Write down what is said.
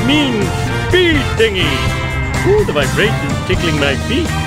mean speed thingy. Ooh, the vibrations tickling my feet.